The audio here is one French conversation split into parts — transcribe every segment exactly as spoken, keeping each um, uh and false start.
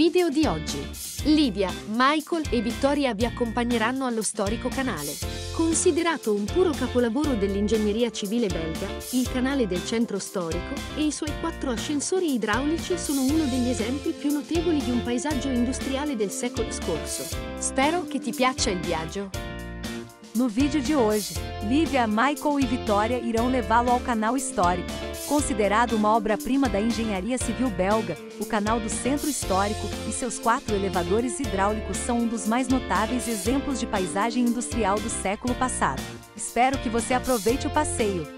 Video di oggi. Lidia, Michael e Vittoria vi accompagneranno allo storico canale. Considerato un puro capolavoro dell'ingegneria civile belga, il canale del centro storico e i suoi quattro ascensori idraulici sono uno degli esempi più notevoli di un paesaggio industriale del secolo scorso. Spero che ti piaccia il viaggio. No vídeo de hoje, Lívia, Michael e Vitória irão levá-lo ao canal histórico. Considerado uma obra-prima da engenharia civil belga, o canal do Centro Histórico e seus quatro elevadores hidráulicos são um dos mais notáveis exemplos de paisagem industrial do século passado. Espero que você aproveite o passeio.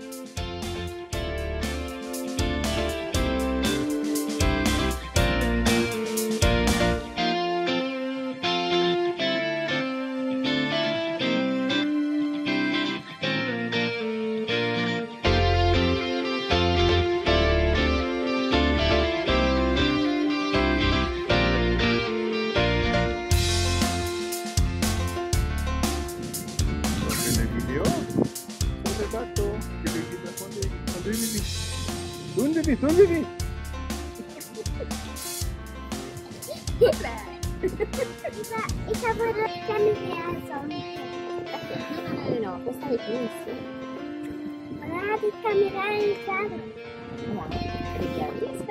Unde vi? Unde vi? Ich habe das Camera-Sonne. No, questa è finissima. Guarda il camera in quadro. No, richiarisca.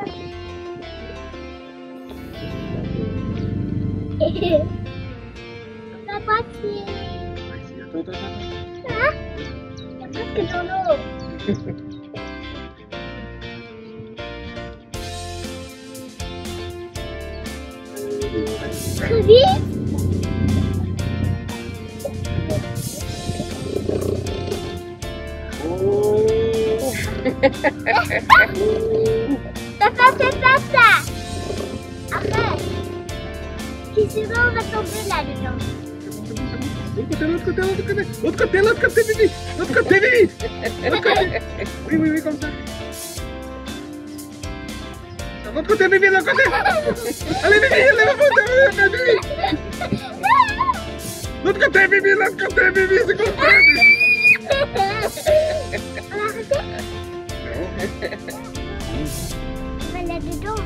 Ragazzi. Ah? Perché non ho? Così? Aspetta, aspetta! Après, qui se va, on va tomber là-dedans. L'autre côté, l'autre côté, l'autre côté, l'autre côté, Vivi! L'autre côté, Vivi! L'autre côté! Oui, oui, oui, comme ça. L'autre côté, Vivi, l'autre côté! Allez, Vivi, allez, l'autre côté, Vivi! L'autre côté, Vivi, l'autre côté, Vivi, c'est comme ça! On va là-dedans.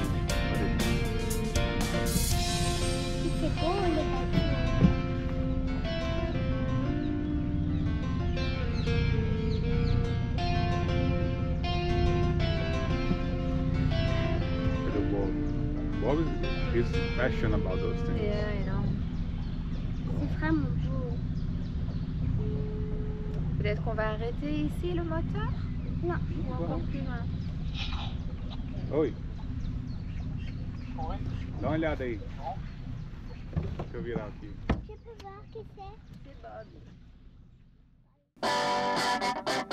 C'est beau, les bâtiments. Bob is passionate about those things. Yeah, I know. C'est vraiment beau. Peut-être qu'on va arrêter ici le moteur? Non. Ou encore plus loin? Oi. Dá uma olhada aí. Deixa eu virar aqui. Je peux voir qui c'est. C'est Bob.